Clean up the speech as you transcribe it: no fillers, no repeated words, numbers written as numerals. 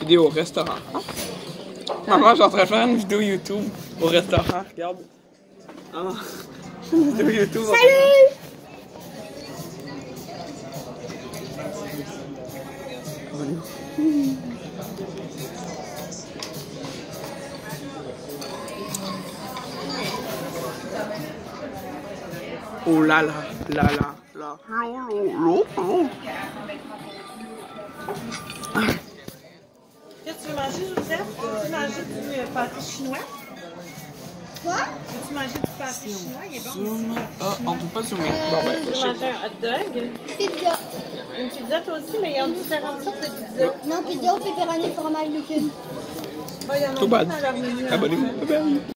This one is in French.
vidéo au restaurant. Maman, je suis en train de faire une vidéo YouTube au restaurant, regarde. Ah, une vidéo YouTube. Salut! Oh là là, là là, là. Qu'est-ce que tu veux manger, Joseph? Veux-tu manger du pâté chinois? Quoi? Veux-tu manger du pâté chinois? Il est bon. Ah, on peut pas zoomer. Bon ben, Tu veux manger un hot dog? Pizza. Une pizza toi aussi, mais il y a différentes sortes de pizza. Non, pizza au pepperoni, fromage, légumes. Il y en a Too bad. dans leur menu. Abonnez-vous. Bye bye.